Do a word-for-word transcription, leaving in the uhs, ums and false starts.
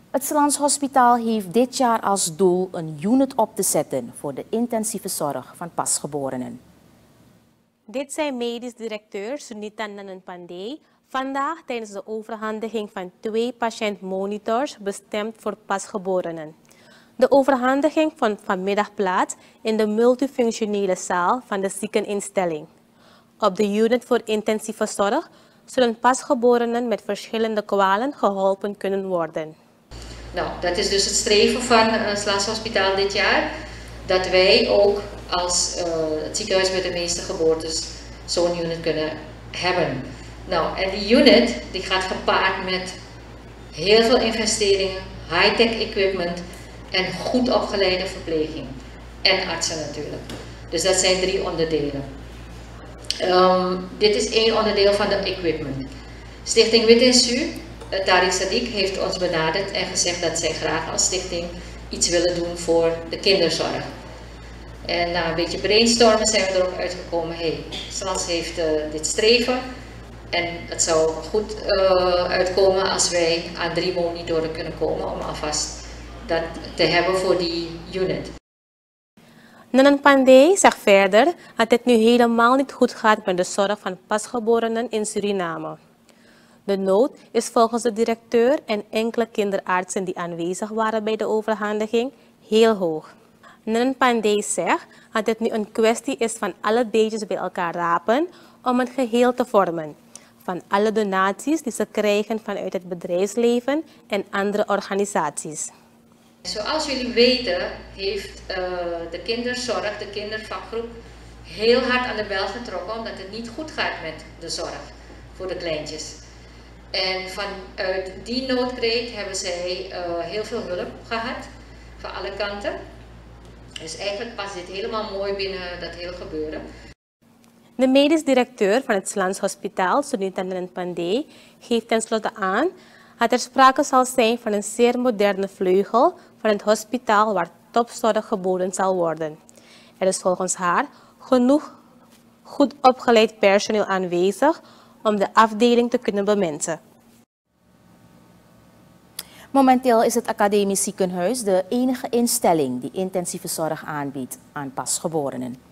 Het Slans Hospitaal heeft dit jaar als doel een unit op te zetten voor de intensieve zorg van pasgeborenen. Dit zei medisch directeur Sunita Nananpandey vandaag tijdens de overhandiging van twee patiëntmonitors bestemd voor pasgeborenen. De overhandiging vond vanmiddag plaats in de multifunctionele zaal van de ziekeninstelling. Op de unit voor intensieve zorg zullen pasgeborenen met verschillende kwalen geholpen kunnen worden. Nou, dat is dus het streven van het Slans Hospitaal dit jaar, dat wij ook als uh, het ziekenhuis met de meeste geboortes zo'n unit kunnen hebben. Nou, en die unit die gaat gepaard met heel veel investeringen, high-tech equipment en goed opgeleide verpleging. En artsen natuurlijk. Dus dat zijn drie onderdelen. Um, dit is één onderdeel van de equipment. Stichting Wit en Su, Tariq Sadiq, heeft ons benaderd en gezegd dat zij graag als stichting iets willen doen voor de kinderzorg. En na een beetje brainstormen zijn we erop uitgekomen, hey, Slans heeft uh, dit streven en het zou goed uh, uitkomen als wij aan drie monitoren kunnen komen om alvast dat te hebben voor die unit. Nananpandey zegt verder dat het nu helemaal niet goed gaat met de zorg van pasgeborenen in Suriname. De nood is volgens de directeur en enkele kinderartsen die aanwezig waren bij de overhandiging heel hoog. Nananpandey zegt dat het nu een kwestie is van alle beetjes bij elkaar rapen om een geheel te vormen. Van alle donaties die ze krijgen vanuit het bedrijfsleven en andere organisaties. Zoals jullie weten heeft uh, de kinderzorg, de kindervakgroep, heel hard aan de bel getrokken omdat het niet goed gaat met de zorg voor de kleintjes. En vanuit die noodkreet hebben zij uh, heel veel hulp gehad, van alle kanten. Dus eigenlijk past dit helemaal mooi binnen dat hele gebeuren. De medisch directeur van het Slans Hospitaal, Sunita Nananpandey, geeft tenslotte aan dat er sprake zal zijn van een zeer moderne vleugel van het hospitaal waar topzorg geboden zal worden. Er is volgens haar genoeg goed opgeleid personeel aanwezig om de afdeling te kunnen bemensen. Momenteel is het academisch ziekenhuis de enige instelling die intensieve zorg aanbiedt aan pasgeborenen.